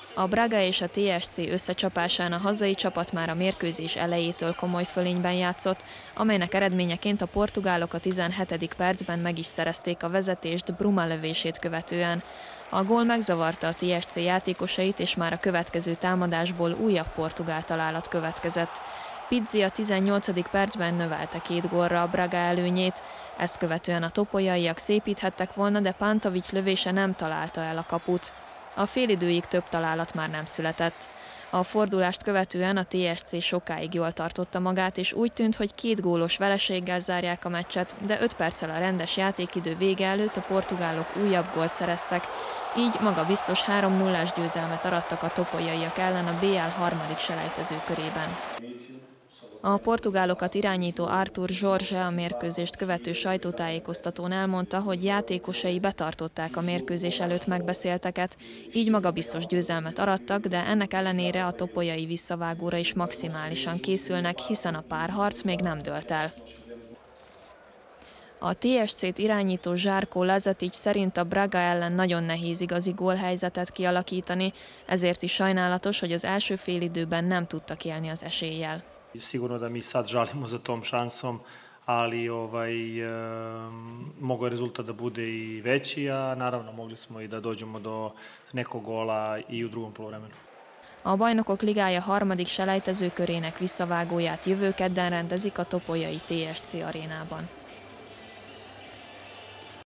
A Braga és a TSC összecsapásán a hazai csapat már a mérkőzés elejétől komoly fölényben játszott, amelynek eredményeként a portugálok a 17. percben meg is szerezték a vezetést Bruma lövését követően. A gól megzavarta a TSC játékosait, és már a következő támadásból újabb portugál találat következett. Pizzi a 18. percben növelte 2 gólra a Braga előnyét, ezt követően a topolyaiak szépíthettek volna, de Pantovic lövése nem találta el a kaput. A félidőig több találat már nem született. A fordulást követően a TSC sokáig jól tartotta magát, és úgy tűnt, hogy 2 gólos vereséggel zárják a meccset, de 5 perccel a rendes játékidő vége előtt a portugálok újabb gólt szereztek, így magabiztos 3-0-ás győzelmet arattak a topolyaiak ellen a BL harmadik selejtező körében. A portugálokat irányító Artur Jorge a mérkőzést követő sajtótájékoztatón elmondta, hogy játékosai betartották a mérkőzés előtt megbeszélteket, így magabiztos győzelmet arattak, de ennek ellenére a topolyai visszavágóra is maximálisan készülnek, hiszen a párharc még nem dőlt el. A TSC-t irányító Žarko Lazatic szerint a Braga ellen nagyon nehéz igazi gólhelyzetet kialakítani, ezért is sajnálatos, hogy az első félidőben nem tudtak élni az eséllyel. Sigurno da mi sad žalimo za tom šansom, ali mogao je rezultat da bude i veći, a naravno mogli smo i da dođemo do nekog gola i u drugom poluvremenu. A Bajnokok Ligája harmadik selejtezőkörének visszavágóját jövő kedden rendezik a topolyai TSC arénában.